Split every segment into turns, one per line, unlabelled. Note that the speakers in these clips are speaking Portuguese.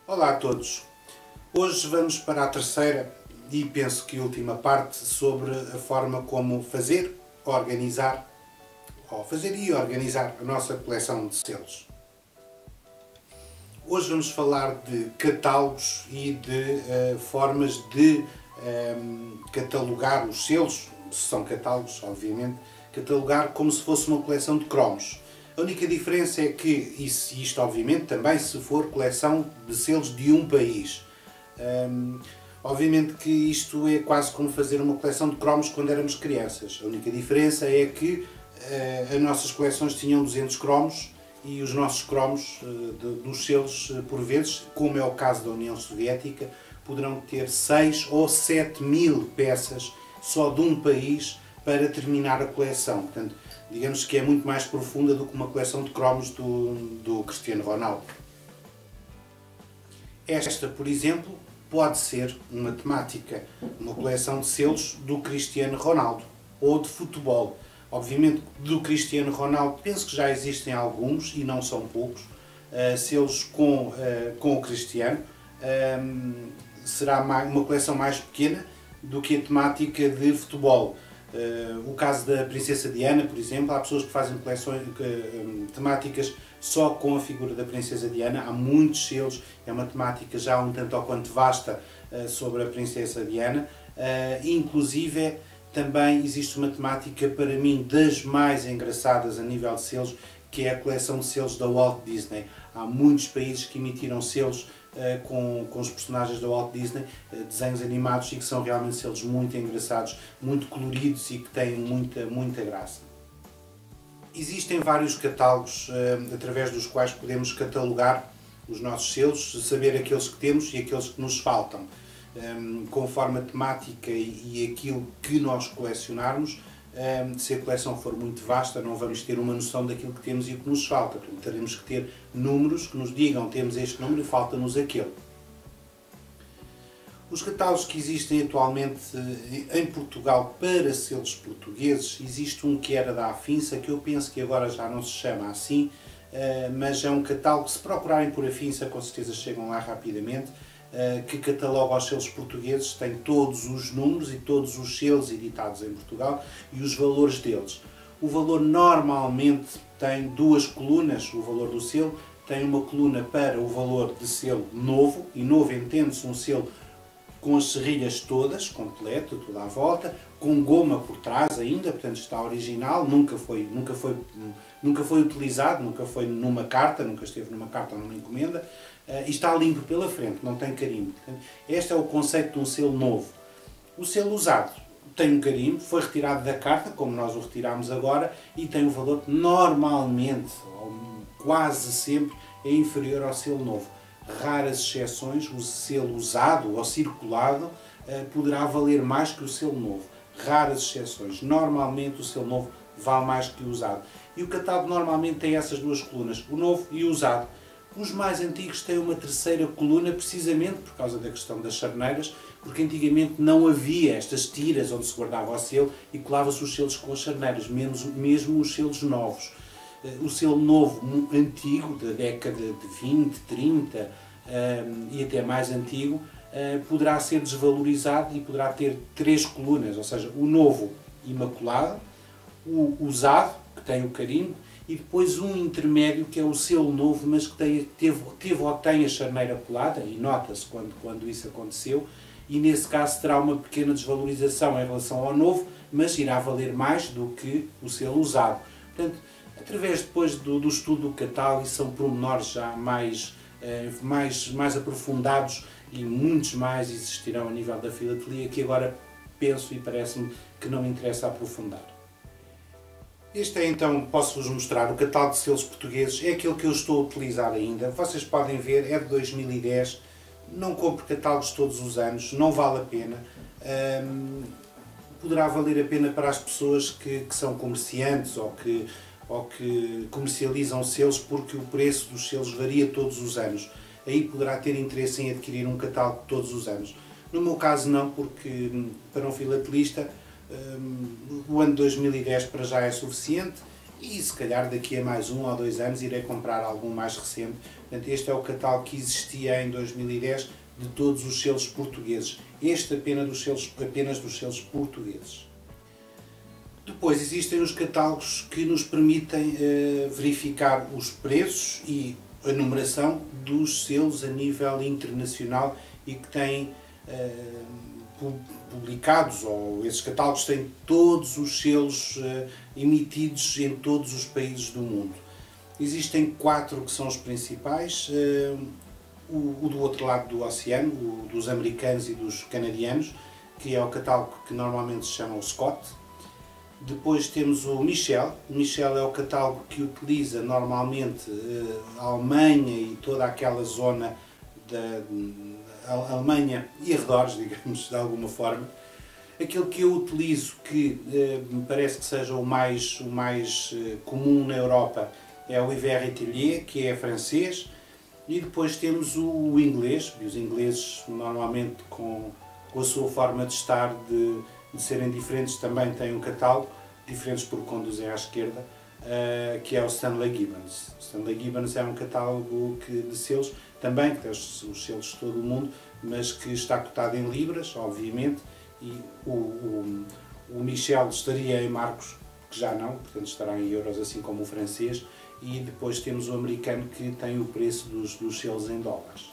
Olá a todos! Hoje vamos para a terceira e penso que última parte sobre a forma como fazer e organizar a nossa coleção de selos. Hoje vamos falar de catálogos e de formas de catalogar os selos, se são catálogos, obviamente, catalogar como se fosse uma coleção de cromos. A única diferença é que, isto obviamente também se for coleção de selos de um país. Obviamente que isto é quase como fazer uma coleção de cromos quando éramos crianças. A única diferença é que as nossas coleções tinham 200 cromos e os nossos cromos dos selos, por vezes, como é o caso da União Soviética, poderão ter 6 ou 7 mil peças só de um país para terminar a coleção. Portanto, digamos que é muito mais profunda do que uma coleção de cromos do Cristiano Ronaldo. Esta, por exemplo, pode ser uma temática, uma coleção de selos do Cristiano Ronaldo ou de futebol. Obviamente, do Cristiano Ronaldo, penso que já existem alguns, e não são poucos, selos com o Cristiano. Será uma coleção mais pequena do que a temática de futebol. O caso da Princesa Diana, por exemplo, há pessoas que fazem coleções temáticas só com a figura da Princesa Diana. Há muitos selos, é uma temática já um tanto ou quanto vasta sobre a Princesa Diana. Inclusive, também existe uma temática, para mim, das mais engraçadas a nível de selos, que é a coleção de selos da Walt Disney. Há muitos países que emitiram selos com os personagens da Walt Disney, desenhos animados, e que são realmente selos muito engraçados, muito coloridos e que têm muita graça. Existem vários catálogos através dos quais podemos catalogar os nossos selos, saber aqueles que temos e aqueles que nos faltam. Conforme a temática e aquilo que nós colecionarmos, se a coleção for muito vasta, não vamos ter uma noção daquilo que temos e o que nos falta. Portanto, teremos que ter números que nos digam: temos este número e falta-nos aquele. Os catálogos que existem atualmente em Portugal para selos portugueses, existe um que era da Afinsa, que eu penso que agora já não se chama assim, mas é um catálogo que, se procurarem por Afinsa, com certeza chegam lá rapidamente, que cataloga os selos portugueses, tem todos os números e todos os selos editados em Portugal e os valores deles. O valor normalmente tem duas colunas, o valor do selo tem uma coluna para o valor de selo novo, e novo entende-se um selo com as serrilhas todas, completo, toda à volta, com goma por trás ainda, portanto está original, nunca foi utilizado, nunca foi numa carta, nunca esteve numa carta ou numa encomenda, e está limpo pela frente, não tem carimbo. Este é o conceito de um selo novo. O selo usado tem um carimbo, foi retirado da carta, como nós o retiramos agora, e tem um valor que normalmente, ou quase sempre, é inferior ao selo novo. Raras exceções, o selo usado ou circulado poderá valer mais que o selo novo. Raras exceções. Normalmente o selo novo vale mais que o usado. E o catálogo normalmente tem essas duas colunas, o novo e o usado. Os mais antigos têm uma terceira coluna, precisamente por causa da questão das charneiras, porque antigamente não havia estas tiras onde se guardava o selo e colava-se os selos com as charneiras, mesmo os selos novos. O selo novo, antigo, da década de 20, 30 e até mais antigo, poderá ser desvalorizado e poderá ter três colunas, ou seja, o novo imaculado, o usado, que tem o carimbo, e depois um intermédio que é o selo novo, mas que teve ou tem a charneira colada, e nota-se quando isso aconteceu, e nesse caso terá uma pequena desvalorização em relação ao novo, mas irá valer mais do que o selo usado. Portanto, através depois do estudo do catálogo, e são pormenores já mais aprofundados, e muitos mais existirão a nível da filatelia, que agora penso e parece-me que não me interessa aprofundar. Este é então, posso-vos mostrar, o catálogo de selos portugueses, é aquele que eu estou a utilizar ainda. Vocês podem ver, é de 2010, não compro catálogos todos os anos, não vale a pena. Poderá valer a pena para as pessoas que são comerciantes ou que comercializam selos, porque o preço dos selos varia todos os anos. Aí poderá ter interesse em adquirir um catálogo todos os anos. No meu caso não, porque para um filatelista o ano 2010 para já é suficiente e se calhar daqui a mais 1 ou 2 anos irei comprar algum mais recente. Portanto, este é o catálogo que existia em 2010 de todos os selos portugueses. Este apenas dos selos portugueses. Depois existem os catálogos que nos permitem verificar os preços e a numeração dos selos a nível internacional e que têm publicados, ou esses catálogos têm todos os selos emitidos em todos os países do mundo. Existem 4 que são os principais, o do outro lado do oceano, o dos americanos e dos canadianos, que é o catálogo que normalmente se chama o Scott. Depois temos o Michel. O Michel é o catálogo que utiliza normalmente a Alemanha e toda aquela zona da Alemanha e arredores, digamos, de alguma forma. Aquele que eu utilizo, que me parece que seja o mais comum na Europa, é o Hiver Atelier, que é francês. E depois temos o inglês, e os ingleses normalmente com a sua forma de estar, de serem diferentes, também têm um catálogo, diferentes porque conduzem à esquerda, que é o Stanley Gibbons. O Stanley Gibbons é um catálogo de selos, também que tem os selos de todo o mundo, mas que está cotado em libras, obviamente, e o Michel estaria em marcos, que já não, portanto estará em euros, assim como o francês, e depois temos o americano que tem o preço dos selos em dólares.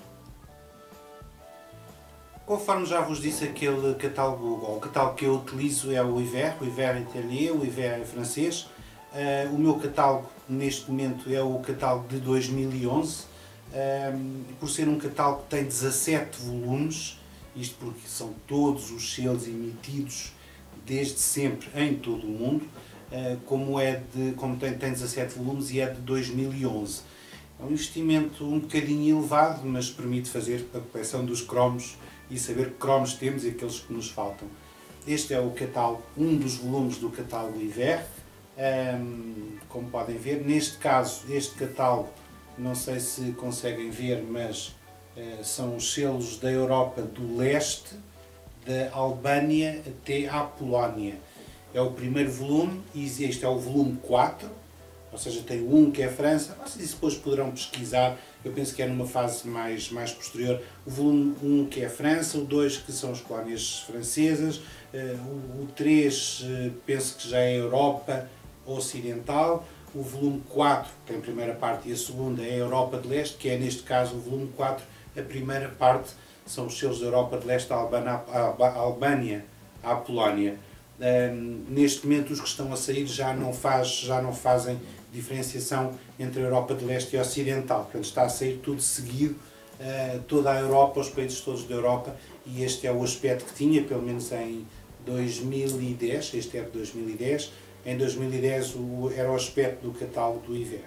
Conforme já vos disse, aquele catálogo, o catálogo que eu utilizo é o Hiver Atelier, o Hiver é francês. O meu catálogo neste momento é o catálogo de 2011, por ser um catálogo que tem 17 volumes, isto porque são todos os selos emitidos desde sempre em todo o mundo, como tem 17 volumes e é de 2011. É um investimento um bocadinho elevado, mas permite fazer a coleção dos cromos e saber que cromos temos e aqueles que nos faltam. Este é o catálogo, um dos volumes do catálogo Hiver, como podem ver. Neste caso, este catálogo, não sei se conseguem ver, mas são os selos da Europa do Leste, da Albânia até à Polónia. É o primeiro volume e este é o volume 4, ou seja, tem o 1 que é a França. Vocês depois poderão pesquisar, eu penso que é numa fase mais posterior. O volume 1 que é a França, o 2 que são as colónias francesas, o 3 penso que já é a Europa Ocidental, o volume 4 tem a primeira parte e a segunda é a Europa de Leste, que é neste caso o volume 4, a primeira parte são os selos da Europa de Leste, a Albânia à Polónia. Neste momento os que estão a sair já não fazem diferenciação entre a Europa de Leste e a Ocidental, portanto está a sair tudo seguido, toda a Europa, os países todos da Europa, e este é o aspecto que tinha, pelo menos em 2010, este é de 2010, em 2010 era o aspecto do catálogo do Hiver.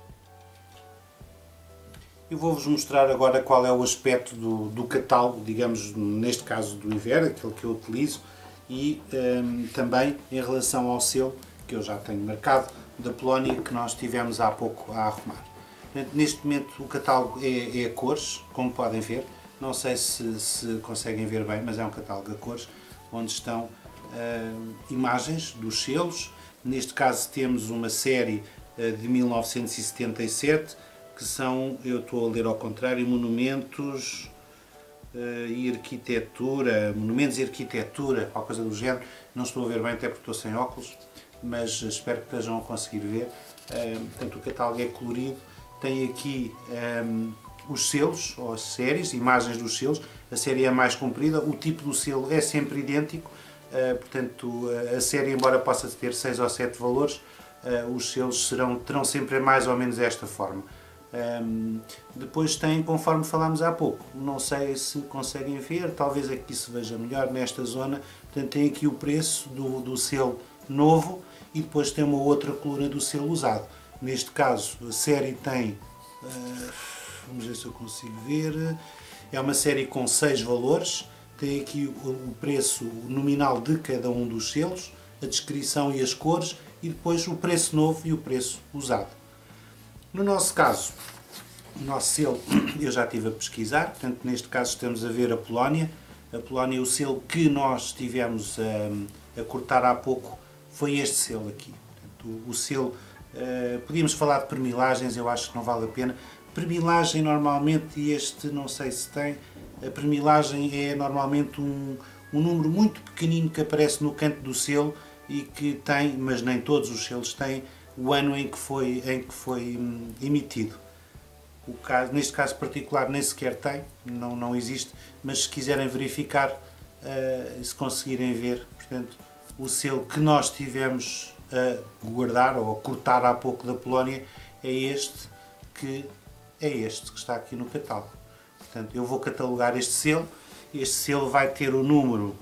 Eu vou-vos mostrar agora qual é o aspecto do catálogo, digamos, neste caso do Hiver, aquele que eu utilizo, e também em relação ao selo que eu já tenho marcado da Polónia, que nós tivemos há pouco a arrumar. Portanto, neste momento o catálogo é a cores, como podem ver. Não sei se conseguem ver bem, mas é um catálogo a cores, onde estão imagens dos selos. Neste caso temos uma série de 1977, que são, eu estou a ler ao contrário, monumentos e arquitetura, monumentos e arquitetura, qualquer coisa do género. Não estou a ver bem, até porque estou sem óculos, mas espero que estejam a conseguir ver. Portanto, o catálogo é colorido, tem aqui os selos, ou as séries, imagens dos selos. A série é mais comprida, o tipo do selo é sempre idêntico, portanto, a série, embora possa ter 6 ou 7 valores, os selos terão sempre mais ou menos esta forma. Depois tem, conforme falámos há pouco, não sei se conseguem ver, talvez aqui se veja melhor nesta zona, portanto tem aqui o preço do selo novo e depois tem uma outra coluna do selo usado. Neste caso a série tem, vamos ver se eu consigo ver, é uma série com 6 valores, tem aqui o preço nominal de cada um dos selos, a descrição e as cores e depois o preço novo e o preço usado. No nosso caso, o nosso selo eu já estive a pesquisar, portanto neste caso estamos a ver a Polónia. A Polónia, o selo que nós estivemos a cortar há pouco foi este selo aqui. Portanto, o selo Podíamos falar de permilagens, eu acho que não vale a pena. Permilagem normalmente, e este não sei se tem, a permilagem é normalmente um número muito pequenino que aparece no canto do selo e que tem, mas nem todos os selos têm, o ano em que foi emitido. Neste caso particular nem sequer tem, não existe, mas se quiserem verificar, se conseguirem ver, portanto, o selo que nós tivemos a guardar ou a cortar há pouco da Polónia é este que está aqui no catálogo. Portanto, eu vou catalogar este selo vai ter o número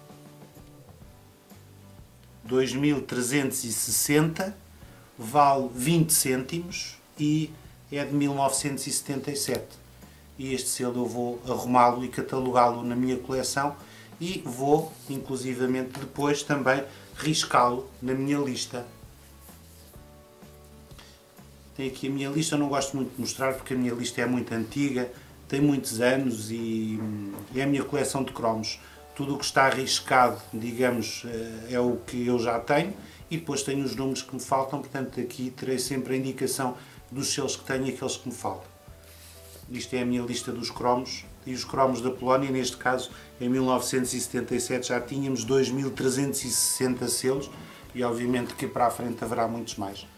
2360, vale 20 cêntimos e é de 1977. E este selo eu vou arrumá-lo e catalogá-lo na minha coleção e vou, inclusivamente, depois também riscá-lo na minha lista. Tenho aqui a minha lista, eu não gosto muito de mostrar porque a minha lista é muito antiga, tem muitos anos e é a minha coleção de cromos. Tudo o que está arriscado, digamos, é o que eu já tenho e depois tenho os números que me faltam, portanto aqui terei sempre a indicação dos selos que tenho e aqueles que me faltam. Isto é a minha lista dos cromos e os cromos da Polónia, neste caso em 1977 já tínhamos 2360 selos e obviamente que para a frente haverá muitos mais.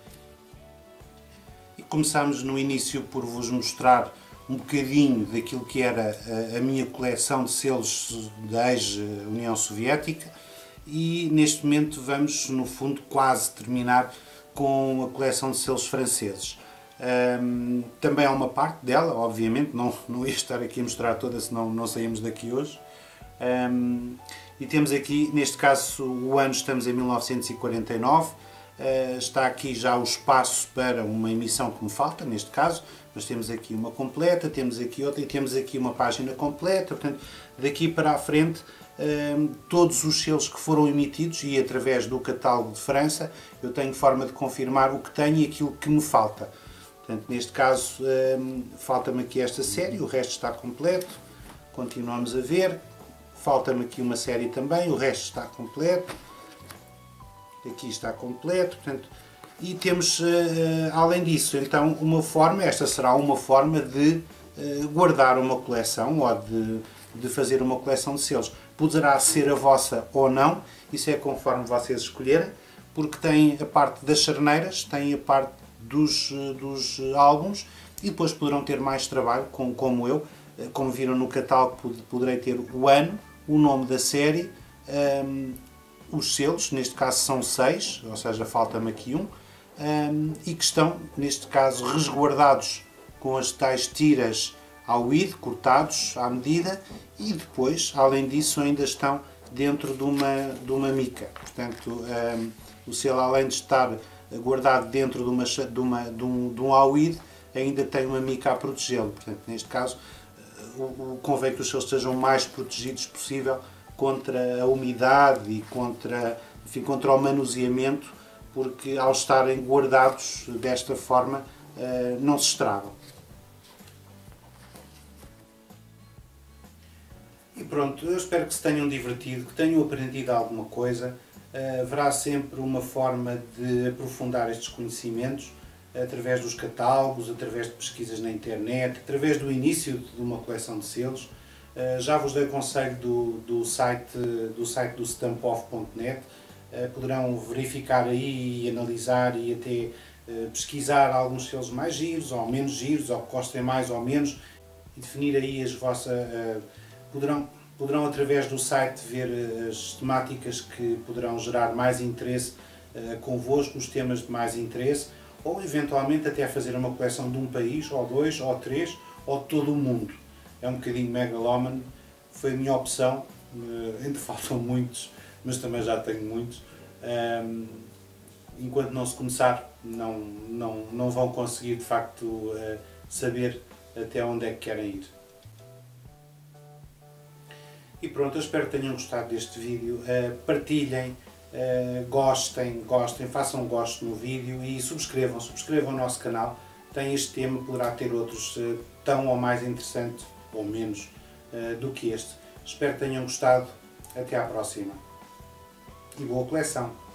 E começámos no início por vos mostrar um bocadinho daquilo que era a minha coleção de selos da ex-União Soviética e neste momento vamos, no fundo, quase terminar com a coleção de selos franceses. Também há uma parte dela, obviamente, não ia estar aqui a mostrar toda, senão não saímos daqui hoje. E temos aqui, neste caso, o ano estamos em 1949, está aqui já o espaço para uma emissão que me falta, neste caso. Nós temos aqui uma completa, temos aqui outra e temos aqui uma página completa, portanto, daqui para a frente, todos os selos que foram emitidos e através do catálogo de França, eu tenho forma de confirmar o que tenho e aquilo que me falta. Portanto, neste caso, falta-me aqui esta série, o resto está completo, continuamos a ver, falta-me aqui uma série também, o resto está completo, aqui está completo, portanto, e temos, além disso, então, uma forma, esta será uma forma de guardar uma coleção ou de fazer uma coleção de selos. Poderá ser a vossa ou não, isso é conforme vocês escolherem, porque tem a parte das charneiras, tem a parte dos álbuns e depois poderão ter mais trabalho, como eu, como viram no catálogo, poderei ter o ano, o nome da série, os selos, neste caso são 6, ou seja, falta-me aqui um, e que estão, neste caso, resguardados com as tais tiras ao ID, cortados à medida, e depois, além disso, ainda estão dentro de uma mica. Portanto, o selo, além de estar guardado dentro de um AUID, ainda tem uma mica a protegê-lo. Portanto, neste caso, convém que os selos estejam o mais protegidos possível contra a umidade e contra o manuseamento, porque ao estarem guardados desta forma não se estragam. E pronto, eu espero que se tenham divertido, que tenham aprendido alguma coisa. Haverá sempre uma forma de aprofundar estes conhecimentos através dos catálogos, através de pesquisas na internet, através do início de uma coleção de selos. Já vos dei o conselho do site do stampoff.net. Poderão verificar aí e analisar e até pesquisar alguns selos mais giros ou menos giros, ou que gostem mais ou menos, e definir aí as vossas... Poderão através do site ver as temáticas que poderão gerar mais interesse convosco, os temas de mais interesse, ou eventualmente até fazer uma coleção de um país, ou dois, ou três, ou de todo o mundo. É um bocadinho megalómano, foi a minha opção, ainda faltam muitos, mas também já tenho muitos. Enquanto não se começar, não vão conseguir de facto saber até onde é que querem ir. E pronto, eu espero que tenham gostado deste vídeo. Partilhem, gostem, façam um gosto no vídeo e subscrevam o nosso canal. Tem este tema, poderá ter outros tão ou mais interessantes ou menos do que este. Espero que tenham gostado. Até à próxima. E boa coleção!